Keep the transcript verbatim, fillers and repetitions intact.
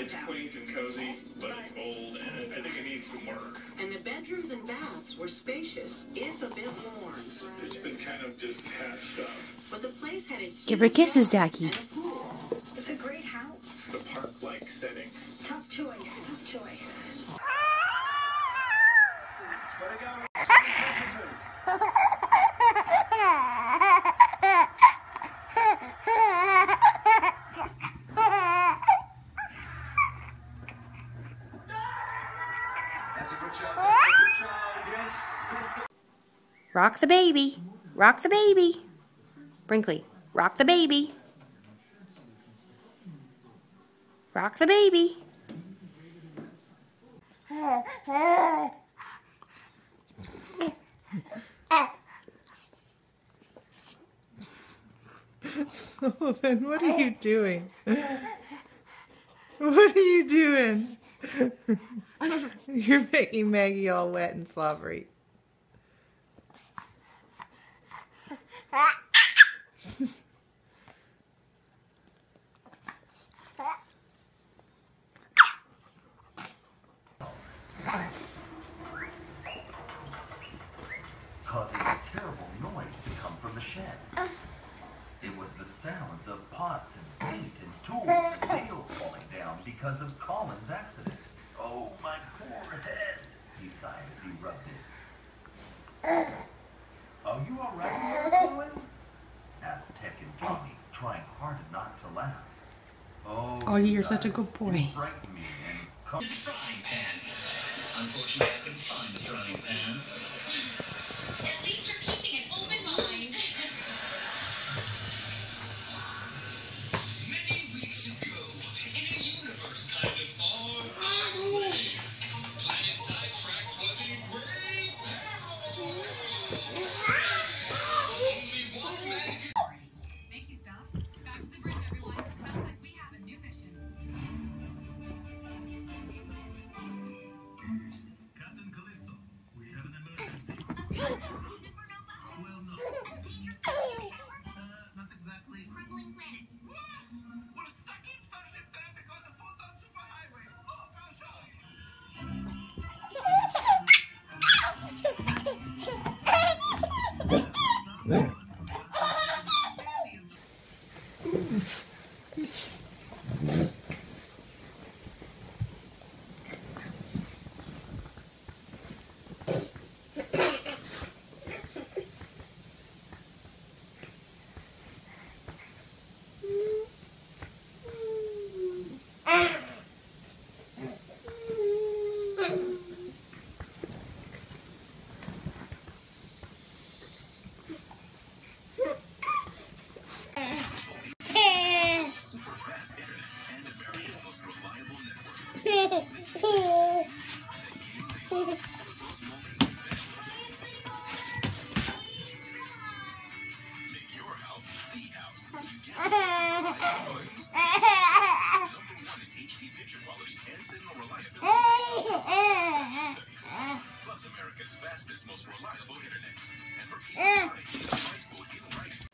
It's quaint and cozy, but it's old, and I think it needs some work. And the bedrooms and baths were spacious, if a bit worn. It's been kind of just patched up. But the place had a huge Give her kisses, yard Ducky. and a pool. It's a great house. The park-like setting. Tough choice, tough choice. Gotta go. That's a good job. That's a good job. Yes. Rock the baby. Rock the baby. Brinkley, rock the baby. Rock the baby. Sullivan, what are you doing? What are you doing? You're making Maggie all wet and slobbery. Causing a terrible noise to come from the shed. It was the sounds of pots and paint and tools and nails falling down because of Colin's accident. Oh, my poor head, he sighed as he rubbed it. Are you all right, Colin? Asked Tech and Tommy, trying hard not to laugh. Oh, Oh, you're guys, such a good boy. You frightened me and... The frying pan. Unfortunately, I couldn't find the frying pan. At least you're keeping an open mind. Many weeks ago, in a universe kind of far, far away, planet Sidetracks was in grave peril. Only one man could... Thank you, Stop. Back to the bridge, everyone. Sounds like we have a new mission. Captain Callisto, we have an emergency. Well, no. Uh, not exactly. Crumbling planet. We're stuck in Starship traffic on the full-on superhighway. Look, I'll show you. Super-fast internet and America's most reliable network. This is those moments of family. Make your house the house. You get it. Number one in H D picture quality and signal reliability. Plus America's fastest, most reliable internet. And for peace of mind, price quote in writing.